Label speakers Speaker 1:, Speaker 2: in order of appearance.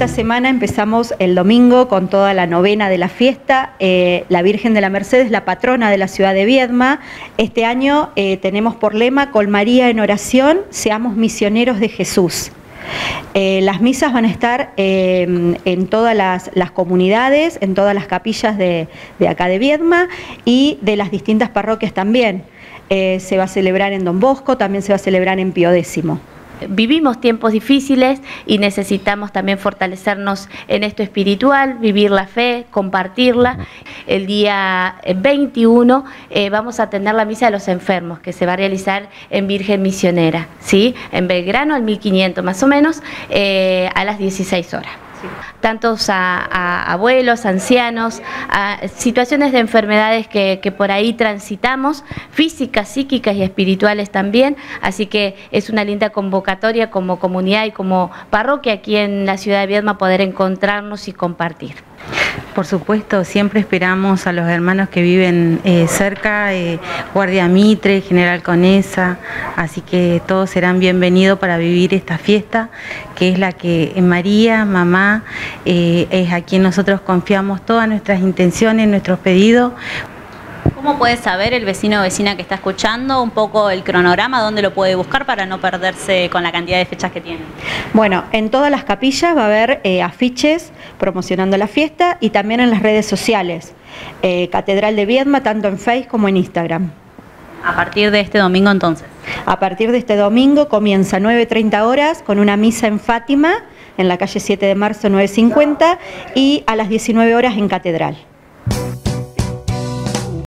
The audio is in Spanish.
Speaker 1: esta semana empezamos el domingo con toda la novena de la fiesta. La Virgen de la Merced es la patrona de la ciudad de Viedma. Este año tenemos por lema: con María en oración, seamos misioneros de Jesús. Las misas van a estar en todas las comunidades, en todas las capillas de acá de Viedma y de las distintas parroquias también. Se va a celebrar en Don Bosco, también se va a celebrar en Pío X.
Speaker 2: Vivimos tiempos difíciles y necesitamos también fortalecernos en esto espiritual, vivir la fe, compartirla. El día 21 vamos a tener la misa de los enfermos, que se va a realizar en Virgen Misionera, ¿sí? En Belgrano, al 1500 más o menos, a las 16 horas. Tantos a abuelos, ancianos, a situaciones de enfermedades que por ahí transitamos, físicas, psíquicas y espirituales también, así que es una linda convocatoria como comunidad y como parroquia aquí en la ciudad de Viedma poder encontrarnos y compartir.
Speaker 3: Por supuesto, siempre esperamos a los hermanos que viven cerca, Guardia Mitre, General Conesa, así que todos serán bienvenidos para vivir esta fiesta, que es la que María, mamá, es a quien nosotros confiamos todas nuestras intenciones, nuestros pedidos.
Speaker 4: ¿Cómo puede saber el vecino o vecina que está escuchando un poco el cronograma? ¿Dónde lo puede buscar para no perderse con la cantidad de fechas que tiene?
Speaker 1: Bueno, en todas las capillas va a haber afiches promocionando la fiesta y también en las redes sociales. Catedral de Viedma, tanto en Facebook como en Instagram.
Speaker 4: A partir de este domingo entonces.
Speaker 1: A partir de este domingo comienza 9:30 horas con una misa en Fátima, en la calle 7 de marzo 950, y a las 19 horas en Catedral.